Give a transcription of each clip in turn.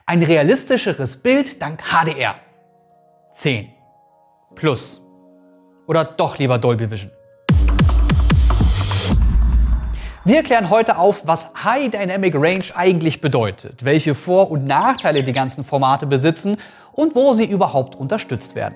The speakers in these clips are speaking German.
Ein realistischeres Bild dank HDR10 Plus. Oder doch lieber Dolby Vision? Wir klären heute auf, was High Dynamic Range eigentlich bedeutet, welche Vor- und Nachteile die ganzen Formate besitzen und wo sie überhaupt unterstützt werden.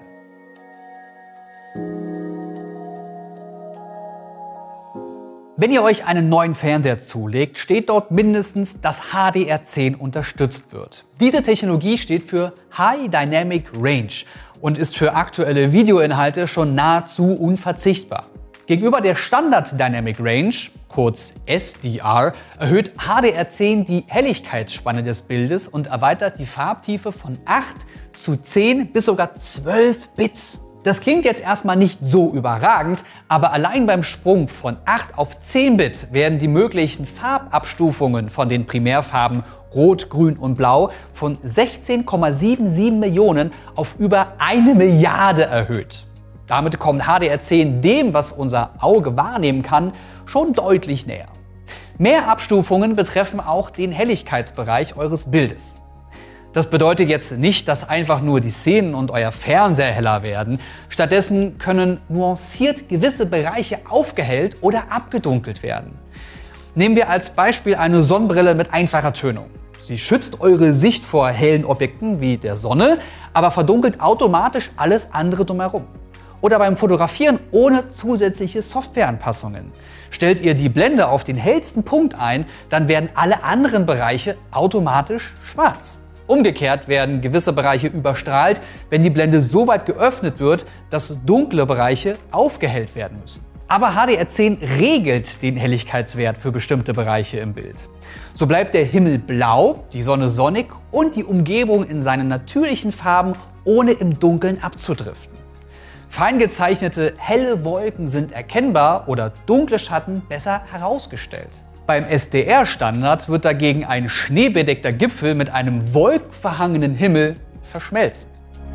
Wenn ihr euch einen neuen Fernseher zulegt, steht dort mindestens, dass HDR10 unterstützt wird. Diese Technologie steht für High Dynamic Range und ist für aktuelle Videoinhalte schon nahezu unverzichtbar. Gegenüber der Standard Dynamic Range, kurz SDR, erhöht HDR10 die Helligkeitsspanne des Bildes und erweitert die Farbtiefe von 8 zu 10 bis sogar 12 Bits. Das klingt jetzt erstmal nicht so überragend, aber allein beim Sprung von 8 auf 10 Bit werden die möglichen Farbabstufungen von den Primärfarben Rot, Grün und Blau von 16,77 Millionen auf über 1 Milliarde erhöht. Damit kommt HDR10 dem, was unser Auge wahrnehmen kann, schon deutlich näher. Mehr Abstufungen betreffen auch den Helligkeitsbereich eures Bildes. Das bedeutet jetzt nicht, dass einfach nur die Szenen und euer Fernseher heller werden. Stattdessen können nuanciert gewisse Bereiche aufgehellt oder abgedunkelt werden. Nehmen wir als Beispiel eine Sonnenbrille mit einfacher Tönung. Sie schützt eure Sicht vor hellen Objekten wie der Sonne, aber verdunkelt automatisch alles andere drumherum. Oder beim Fotografieren ohne zusätzliche Softwareanpassungen. Stellt ihr die Blende auf den hellsten Punkt ein, dann werden alle anderen Bereiche automatisch schwarz. Umgekehrt werden gewisse Bereiche überstrahlt, wenn die Blende so weit geöffnet wird, dass dunkle Bereiche aufgehellt werden müssen. Aber HDR10 regelt den Helligkeitswert für bestimmte Bereiche im Bild. So bleibt der Himmel blau, die Sonne sonnig und die Umgebung in seinen natürlichen Farben, ohne im Dunkeln abzudriften. Fein gezeichnete helle Wolken sind erkennbar oder dunkle Schatten besser herausgestellt. Beim SDR-Standard wird dagegen ein schneebedeckter Gipfel mit einem wolkenverhangenen Himmel verschmelzen.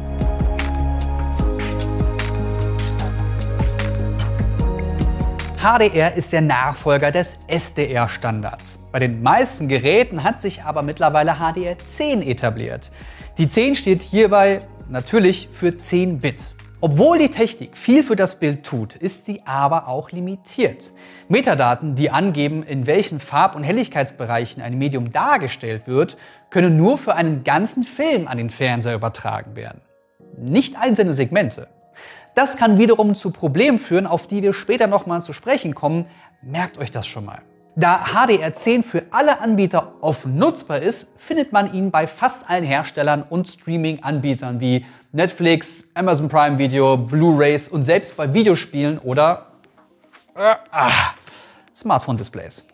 HDR ist der Nachfolger des SDR-Standards. Bei den meisten Geräten hat sich aber mittlerweile HDR10 etabliert. Die 10 steht hierbei natürlich für 10 Bit. Obwohl die Technik viel für das Bild tut, ist sie aber auch limitiert. Metadaten, die angeben, in welchen Farb- und Helligkeitsbereichen ein Medium dargestellt wird, können nur für einen ganzen Film an den Fernseher übertragen werden. Nicht einzelne Segmente. Das kann wiederum zu Problemen führen, auf die wir später nochmal zu sprechen kommen. Merkt euch das schon mal. Da HDR10 für alle Anbieter offen nutzbar ist, findet man ihn bei fast allen Herstellern und Streaming-Anbietern wie Netflix, Amazon Prime Video, Blu-rays und selbst bei Videospielen oder Smartphone-Displays.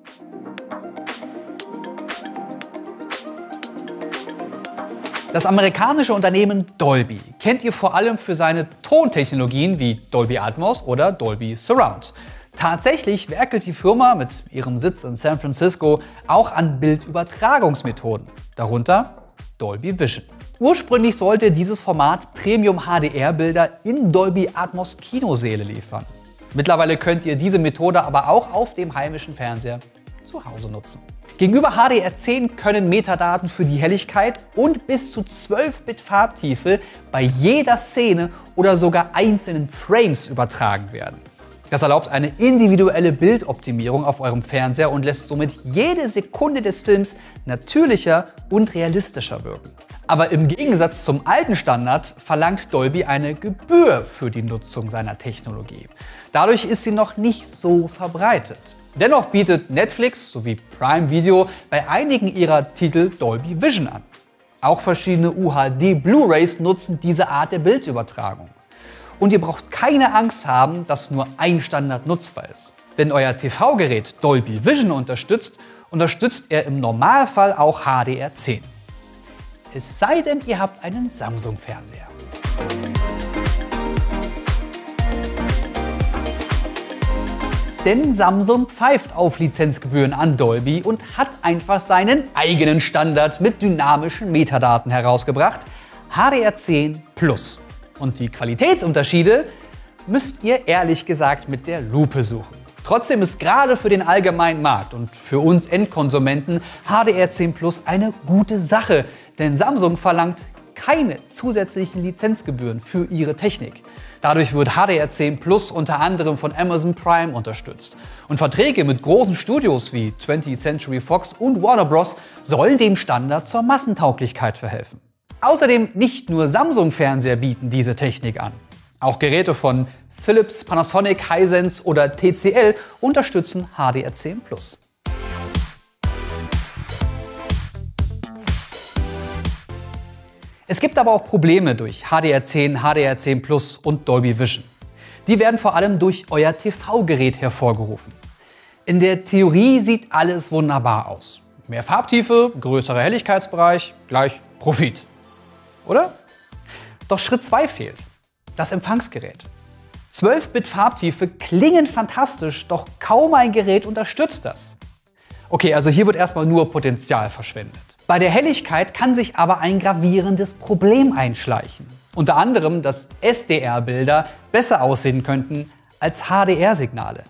Das amerikanische Unternehmen Dolby kennt ihr vor allem für seine Tontechnologien wie Dolby Atmos oder Dolby Surround. Tatsächlich werkelt die Firma mit ihrem Sitz in San Francisco auch an Bildübertragungsmethoden, darunter Dolby Vision. Ursprünglich sollte dieses Format Premium-HDR-Bilder in Dolby Atmos Kinosäle liefern. Mittlerweile könnt ihr diese Methode aber auch auf dem heimischen Fernseher zu Hause nutzen. Gegenüber HDR10 können Metadaten für die Helligkeit und bis zu 12-Bit Farbtiefe bei jeder Szene oder sogar einzelnen Frames übertragen werden. Das erlaubt eine individuelle Bildoptimierung auf eurem Fernseher und lässt somit jede Sekunde des Films natürlicher und realistischer wirken. Aber im Gegensatz zum alten Standard verlangt Dolby eine Gebühr für die Nutzung seiner Technologie. Dadurch ist sie noch nicht so verbreitet. Dennoch bietet Netflix sowie Prime Video bei einigen ihrer Titel Dolby Vision an. Auch verschiedene UHD Blu-rays nutzen diese Art der Bildübertragung. Und ihr braucht keine Angst haben, dass nur ein Standard nutzbar ist. Wenn euer TV-Gerät Dolby Vision unterstützt, unterstützt er im Normalfall auch HDR10. Es sei denn, ihr habt einen Samsung-Fernseher. Denn Samsung pfeift auf Lizenzgebühren an Dolby und hat einfach seinen eigenen Standard mit dynamischen Metadaten herausgebracht, HDR10 Plus. Und die Qualitätsunterschiede müsst ihr ehrlich gesagt mit der Lupe suchen. Trotzdem ist gerade für den allgemeinen Markt und für uns Endkonsumenten HDR10 Plus eine gute Sache, denn Samsung verlangt keine zusätzlichen Lizenzgebühren für ihre Technik. Dadurch wird HDR10 Plus unter anderem von Amazon Prime unterstützt. Und Verträge mit großen Studios wie 20th Century Fox und Warner Bros. Sollen dem Standard zur Massentauglichkeit verhelfen. Außerdem nicht nur Samsung-Fernseher bieten diese Technik an. Auch Geräte von Philips, Panasonic, Hisense oder TCL unterstützen HDR10 Plus. Es gibt aber auch Probleme durch HDR10, HDR10 Plus und Dolby Vision. Die werden vor allem durch euer TV-Gerät hervorgerufen. In der Theorie sieht alles wunderbar aus. Mehr Farbtiefe, größerer Helligkeitsbereich, gleich Profit. Oder? Doch Schritt 2 fehlt. Das Empfangsgerät. 12-Bit Farbtiefe klingen fantastisch, doch kaum ein Gerät unterstützt das. Okay, also hier wird erstmal nur Potenzial verschwendet. Bei der Helligkeit kann sich aber ein gravierendes Problem einschleichen. Unter anderem, dass SDR-Bilder besser aussehen könnten als HDR-Signale.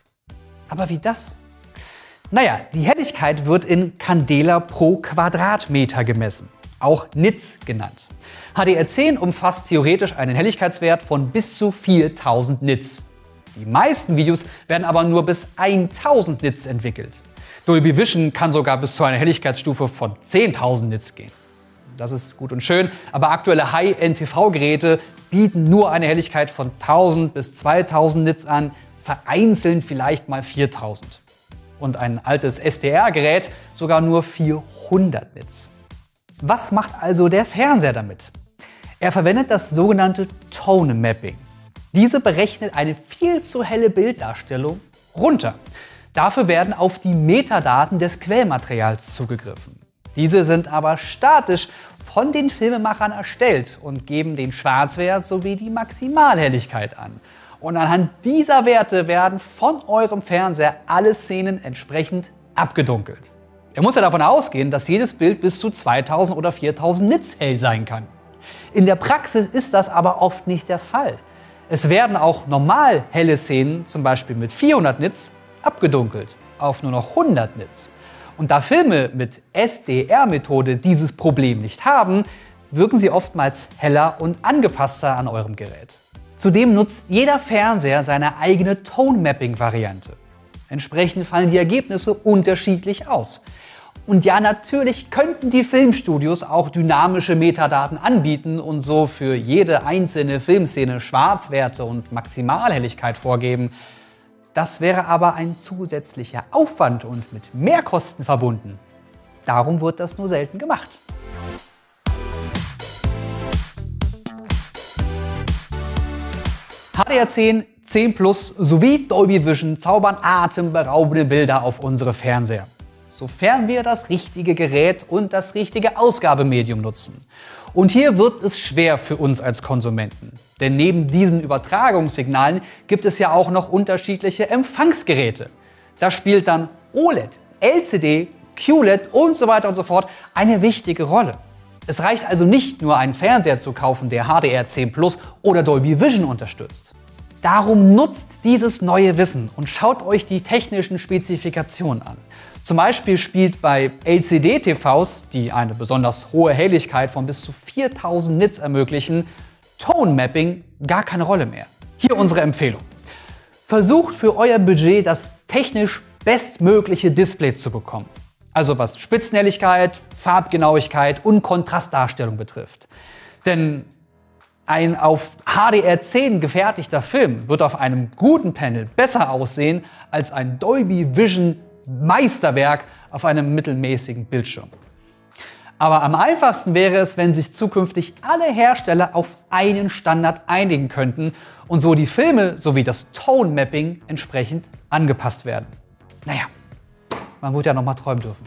Aber wie das? Naja, die Helligkeit wird in Candela pro Quadratmeter gemessen, auch Nits genannt. HDR10 umfasst theoretisch einen Helligkeitswert von bis zu 4000 Nits. Die meisten Videos werden aber nur bis 1000 Nits entwickelt. Dolby Vision kann sogar bis zu einer Helligkeitsstufe von 10.000 Nits gehen. Das ist gut und schön, aber aktuelle High-End-TV-Geräte bieten nur eine Helligkeit von 1000 bis 2000 Nits an, vereinzelt vielleicht mal 4000. Und ein altes SDR-Gerät sogar nur 400 Nits. Was macht also der Fernseher damit? Er verwendet das sogenannte Tone Mapping. Diese berechnet eine viel zu helle Bilddarstellung runter. Dafür werden auf die Metadaten des Quellmaterials zugegriffen. Diese sind aber statisch von den Filmemachern erstellt und geben den Schwarzwert sowie die Maximalhelligkeit an. Und anhand dieser Werte werden von eurem Fernseher alle Szenen entsprechend abgedunkelt. Er muss ja davon ausgehen, dass jedes Bild bis zu 2000 oder 4000 Nits hell sein kann. In der Praxis ist das aber oft nicht der Fall. Es werden auch normal helle Szenen, zum Beispiel mit 400 Nits, abgedunkelt auf nur noch 100 Nits. Und da Filme mit SDR-Methode dieses Problem nicht haben, wirken sie oftmals heller und angepasster an eurem Gerät. Zudem nutzt jeder Fernseher seine eigene Tone-Mapping-Variante. Entsprechend fallen die Ergebnisse unterschiedlich aus. Und ja, natürlich könnten die Filmstudios auch dynamische Metadaten anbieten und so für jede einzelne Filmszene Schwarzwerte und Maximalhelligkeit vorgeben. Das wäre aber ein zusätzlicher Aufwand und mit Mehrkosten verbunden. Darum wird das nur selten gemacht. HDR10, 10 Plus sowie Dolby Vision zaubern atemberaubende Bilder auf unsere Fernseher. Sofern wir das richtige Gerät und das richtige Ausgabemedium nutzen. Und hier wird es schwer für uns als Konsumenten. Denn neben diesen Übertragungssignalen gibt es ja auch noch unterschiedliche Empfangsgeräte. Da spielt dann OLED, LCD, QLED und so weiter und so fort eine wichtige Rolle. Es reicht also nicht nur, einen Fernseher zu kaufen, der HDR10 Plus oder Dolby Vision unterstützt. Darum nutzt dieses neue Wissen und schaut euch die technischen Spezifikationen an. Zum Beispiel spielt bei LCD-TVs, die eine besonders hohe Helligkeit von bis zu 4000 Nits ermöglichen, Tone Mapping gar keine Rolle mehr. Hier unsere Empfehlung. Versucht für euer Budget das technisch bestmögliche Display zu bekommen. Also was Spitzenhelligkeit, Farbgenauigkeit und Kontrastdarstellung betrifft. Denn ein auf HDR10 gefertigter Film wird auf einem guten Panel besser aussehen als ein Dolby Vision Meisterwerk auf einem mittelmäßigen Bildschirm. Aber am einfachsten wäre es, wenn sich zukünftig alle Hersteller auf einen Standard einigen könnten und so die Filme sowie das Tone Mapping entsprechend angepasst werden. Naja, man wird ja noch mal träumen dürfen.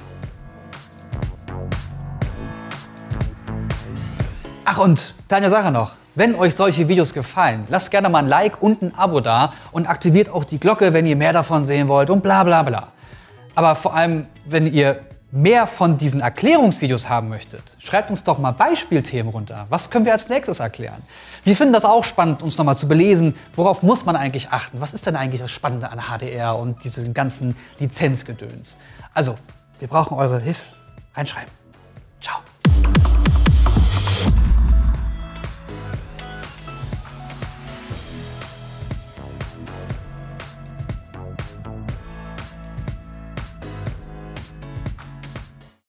Ach und, kleine Sache noch. Wenn euch solche Videos gefallen, lasst gerne mal ein Like und ein Abo da und aktiviert auch die Glocke, wenn ihr mehr davon sehen wollt und bla bla bla. Aber vor allem, wenn ihr mehr von diesen Erklärungsvideos haben möchtet, schreibt uns doch mal Beispielthemen runter. Was können wir als nächstes erklären? Wir finden das auch spannend, uns noch mal zu belesen. Worauf muss man eigentlich achten? Was ist denn eigentlich das Spannende an HDR und diesen ganzen Lizenzgedöns? Also, wir brauchen eure Hilfe. Reinschreiben. Ciao.